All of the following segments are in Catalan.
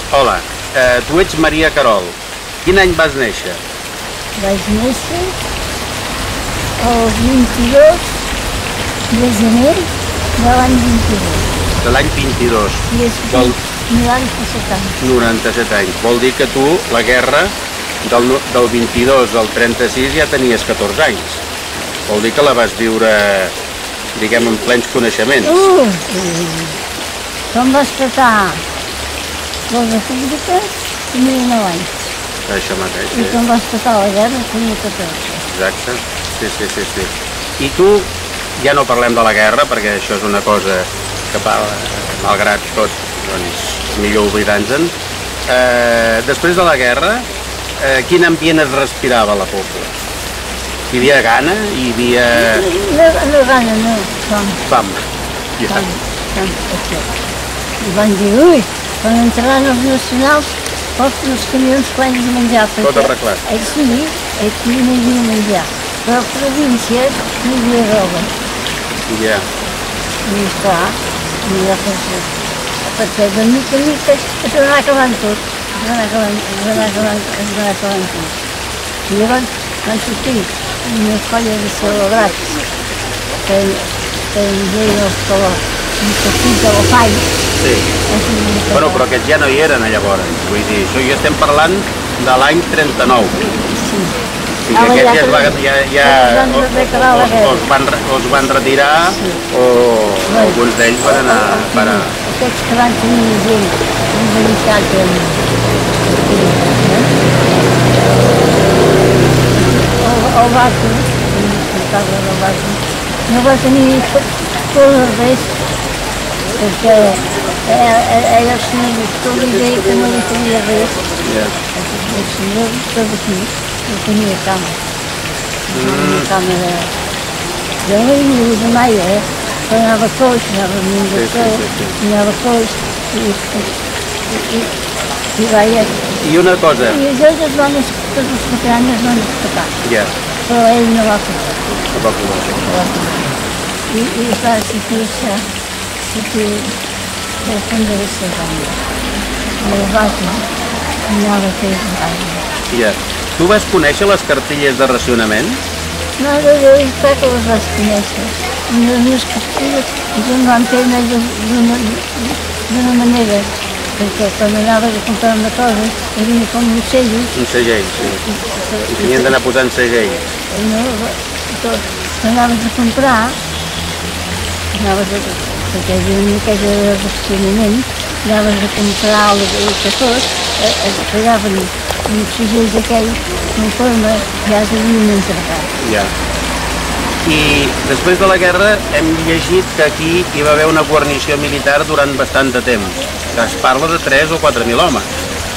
Hola, tu ets Maria Querol. Quin any vas néixer? Vaig néixer el 22 de gener de l'any 22. De l'any 22. I és 97 anys. 97 anys. Vol dir que tu, la guerra, del 22 al 36 ja tenies 14 anys. Vol dir que la vas viure, diguem, en plens coneixements. Quan va esclatar la república, tenia 9 anys. Això mateix. I quan va esclatar la guerra, tenia 14. Exacte. Sí. I tu, ja no parlem de la guerra, perquè això és una cosa que, malgrat tot, doncs, millor oblidar-nos-en. Després de la guerra, quin ambient es respirava a la Pobla? Hi havia gana? Hi havia... No gana, no, Fam. Ja. I van dir, ui, quan entraran els nacionals, porten els camions plens de menjar. Tot arreglat. Aquí no hi havia menjar, però a províncies no hi havia roba. Ja. I esclar, perquè de mica en mica es va anar acabant tot. I llavors van sortir una colla de celebrats que hi deien els partit de la Fai. Sí. Bueno, però aquests ja no hi eren llavors. Vull dir, això ja estem parlant de l'any 39. Sí. I aquests els van retirar o alguns d'ells van anar a parar. Aquests que van tenir gent, un veritat el Barco, no va tenir res, perquè ell el senyor Víctor li deia que no li tenia res. El senyor Víctor d'aquí no tenia cama. No tenia cama de... Jo no hi havia mai, però anava coix, anava amunt de tot, anava coix, i vaja... I una cosa... I ells es van escapar, tots els veteranos es van escapar. Ja. Però ell no va poder. No va poder. I va sentir-se del fons de la Cerdanya. I el vaja anava a fer el vaja. Ja. Tu vas conèixer les cartilles de racionament? No, jo he estat que les vaig conèixer. I les cartilles jo em van prendre d'una manera, perquè quan anaves a comprar una cosa, hi havia com un segell. Un segell, sí. I tenien d'anar posant segell. Quan anaves a comprar, perquè hi havia una miqueta de racionament, anaves a comprar el que fos, et pegaven un segell d'aquell, conforme ja t'havien entregat. Ja. I després de la guerra hem llegit que aquí hi va haver una guarnició militar durant bastant de temps. Que es parla de 3 o 4.000 homes.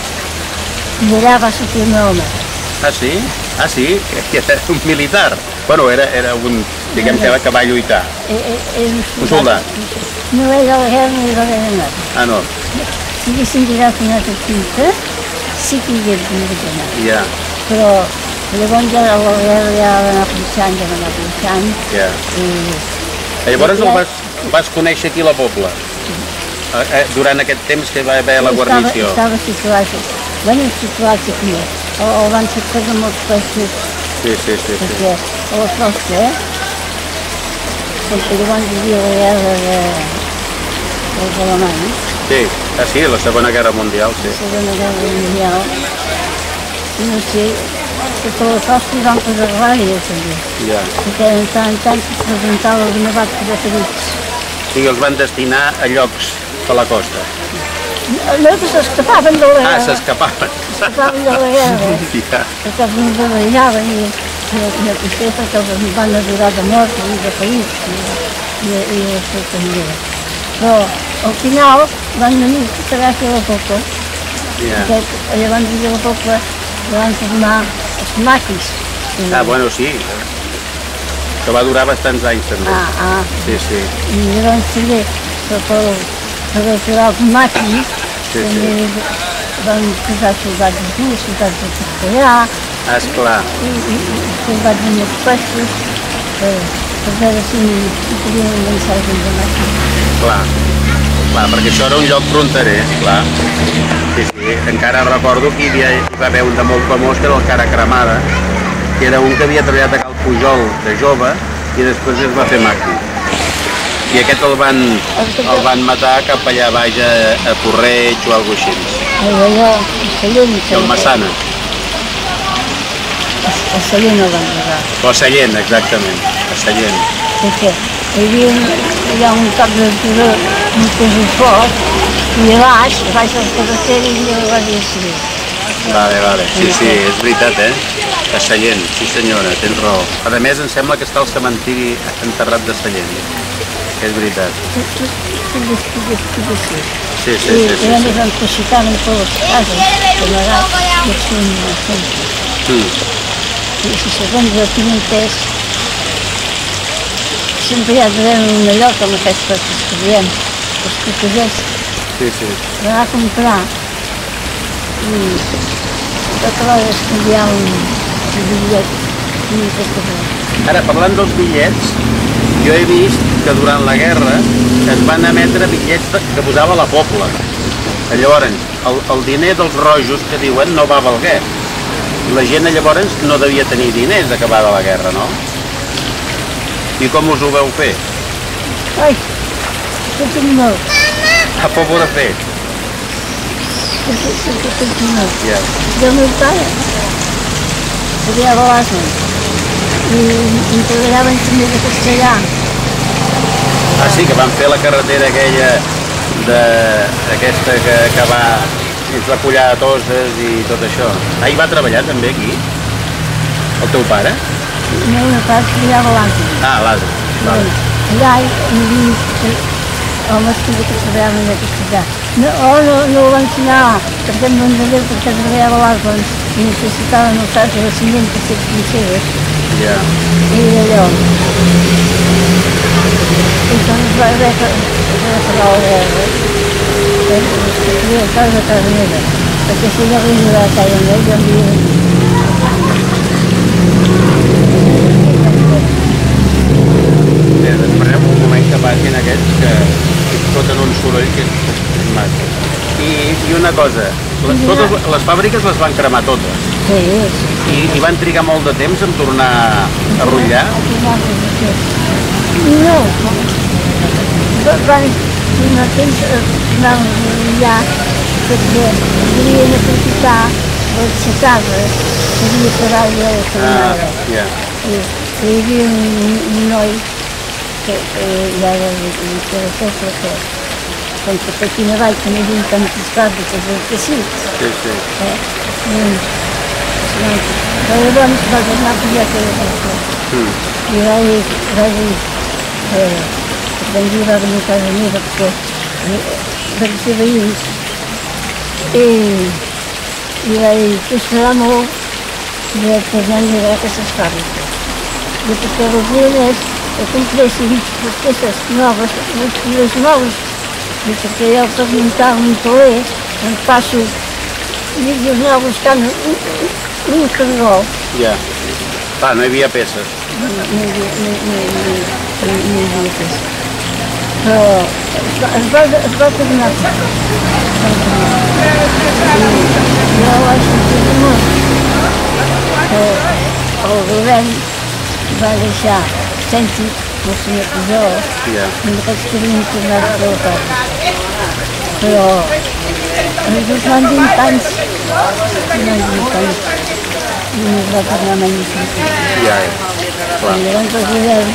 I allà va sortir un home. Ah, sí? Ah, sí? Que era un militar. Bueno, era un, diguem que va lluitar. Un soldat. No era la guerra, no era res. Ah, no. Si haguessin tirat una petita, sí que hi hagués anat. Ja. Però llavors ja la guerra ja va anar punxant. Ja. Llavors el vas conèixer aquí a la Pobla? Durant aquest temps que va haver la guarnició? Estava situat aquí. El van cercar de molts països. Sí. Perquè a la costa, perquè llavors hi havia la guerra dels alemanys. Sí, la Segona Guerra Mundial, sí. La Segona Guerra Mundial. I no sé, tota la costa hi van posar ràdios, també. Ja. Perquè de tant en tant es presentava una barca de ferits. Sí, els van destinar a llocs a la costa. No, que s'escapaven de la guerra. Ah, s'escapaven. S'escapaven de la guerra. Ja. Perquè els bombardejaven i potser perquè els van adorar de mort i de ferits i això també. Però al final van venir a gràcia a la Pobla. Perquè llavors a la Pobla van formar els maquis. Ah, bueno, sí. Que va durar bastants anys també. Sí. I llavors també per aturar els maquis també van posar soldats durs, soldats de castellà. Ah, esclar. I soldats de molts puestos per veure si podien avançar dins de màquina. Clar, perquè això era un lloc fronterer, clar. Sí, sí, encara recordo que hi va haver un de molt famós, que era el Cara Cremada, que era un que havia treballat a Cal Pujol de jove i després es va fer màquina. I aquest el van matar cap allà baix a Porreig o alguna cosa així. I el Massana. A Sallent el van matar. O a Sallent, exactament, a Sallent. Perquè hi ha un cap de turó, un pes fort, i a baix de la carretera i a la Guàrdia Civil. Vale, sí, és veritat, a Sallent, sí senyora, tens raó. A més, em sembla que està al cementiri enterrat de Sallent, és veritat. Sí. I a més anticipaven per les cases, d'amagat, i es feien una feina. I si segons el tinc entès, sempre hi ha d'haver un lloc amb aquests coses que diem, els cotogers. Sí. Van a comprar i tota l'hora es canviava un bitllet i aquesta cosa. Ara, parlant dels bitllets, jo he vist que durant la guerra es van emetre bitllets que posava la Pobla. Llavors, el diner dels rojos que diuen no va valer. La gent llavors no devia tenir diners d'acabada la guerra, no? I com us ho veu fer? Ai, això tinc molt. A Pobla de fer? Això tinc molt. I el meu pare estudiava a l'ASMA i treballaven també de castellà. Ah, sí, que van fer la carretera aquella aquesta que va fins la Collada de Toses i tot això. Ah, hi va treballar també aquí? El teu pare? No, el meu pare estudiava a l'ASMA. Ah, a l'ASMA. Allà hi havia homes que treballaven de castellà. No ho van ensenyar perquè em van dir perquè treballava a l'ASMA i necessitaven els sacs de ciment per ser trinxeres. Ja. I d'allò. I quan es va haver de pagar la guerra, els que feien casa a casa meva, perquè si no havia de la casa meva, jo em havia de Esperem un moment que passin aquests que foten un soroll que és maco. I una cosa, totes les fàbriques les van cremar totes. Sí. I van trigar molt de temps en tornar a rotllar? No. Van trigar temps a rotllar perquè volien aprofitar les xacades que havia quedat de la cremada. I hi havia un noi que ja era de la poble que com que per aquí avall que no hi havia tantes fàbriques del teixit. Sí. Però llavors va tornar a pujar aquella cosa. I va dir que també va venir a casa meva perquè van ser veïns. I va dir que serà molt de tornar a llegar aquestes fàbriques. I perquè voldrien és que compressin les peces noves, les piles noves, i perquè jo per muntar un toler em passo vídeos nous buscant un cargol. Ja. Clar, no hi havia peces. No hi havia peces. Però es va tornar a fer. Jo vaig sentir molt que el govern va deixar cèntic el senyor Pujol i aquests que havien tornat a treballar. Però els van 20 anys i no es va tornar mai a sentir. Ja, clar. I llavors el govern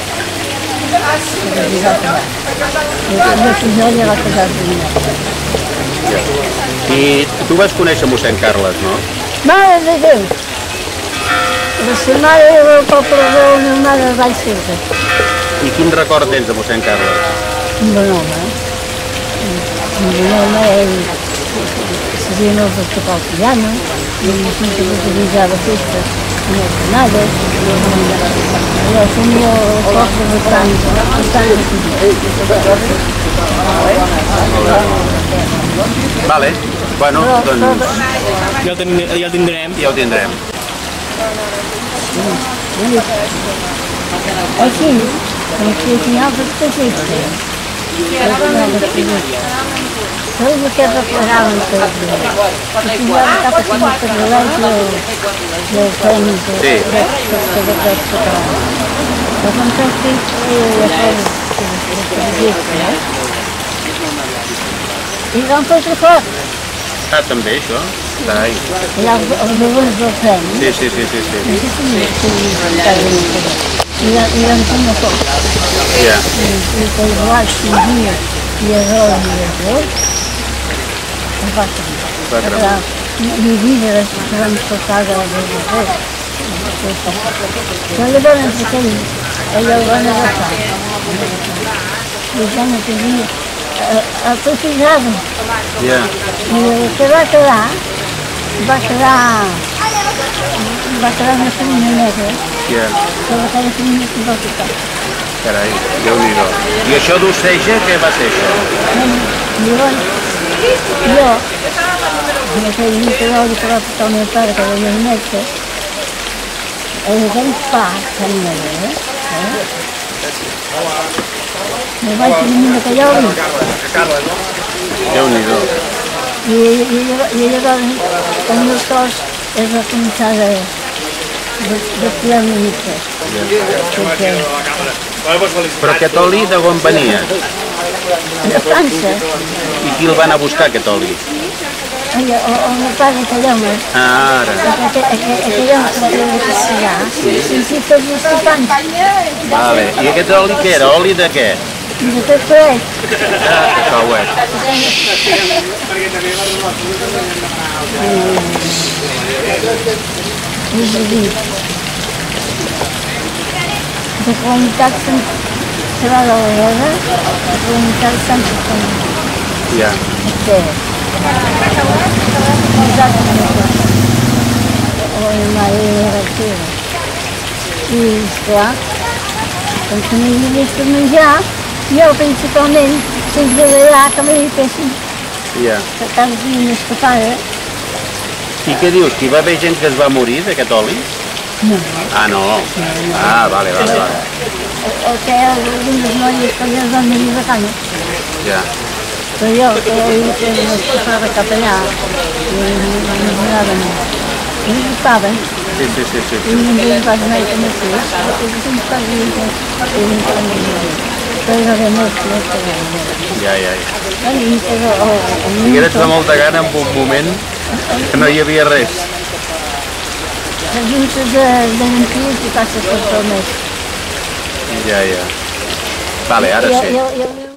se va quedar. I el senyor Pujol ja va quedar terminat. I tu vas conèixer mossèn Carles, no? Mare de Déu! La seva mare era del poble de la meva mare de Vallcerca. I quin record tens de mossèn Carles? Un bon home. Un bon home, ell sabia molt de tocar el piano, i sempre organitzava festes amb els canalles, i el tenia el poble de tant de collons. Vale, bueno, doncs Ja el tindrem. ja ho tindrem. Així, com si al final dels projectes. Tudo que eles declaravam todos. E fizeram cá para cima para o leite e o pano da Portugal. Mas não tem que ir a e vão para outra foto. Ah, també, això? Carai. E há os alunos do prémio. Sí. E vão para uma foto. Ja. E depois lá, dia e a roda e a flor. E vida que vamos passar a ver. Quando agora não sei quem, ele agora não vai passar. E já não tem a precisado. Ja. E você vai quedar na família negra. Ja. Só vai estar na família que vai ficar. Carai, Déu-n'hi-do. I això d'Oceja, què va ser això? Jo no sei niente di però tutto mio padre che voglio mettere e mi viene fa mi vai a finire che io Déu-n'hi-do. e io quando sto e va a cominciare a tirare un Però aquest oli d'on venia? da Francia I qui el va anar a buscar, aquest oli? ho mio padre italiano Ah, ara. italiano si per gli stipendi Vale. I aquest oli què era? Oli de què? di pepe Ah, cacauet. de comunitat serà de la guerra, de comunitat sempre Ja. I esclar, quan tenia més per menjar, jo principalment sempre d'allà que m'hi fessin, Ja. per tant una escapada. I què dius? Que hi va haver gent que es va morir d'aquest oli? No. Ah, no. Ah, vale. O que algunes noies que ja es van venir de canya. Ja. Però jo, que havia fet una escapada cap allà, i m'agradaven. I estaven. Sí. I ninguém vai mais como eu fiz. Eu sempre fazia però era de molt Ja. I I eres de molta gana en un moment que no hi havia res. les juntes de mentides i passa per tot més. Ja. Vale, ara sí. Jo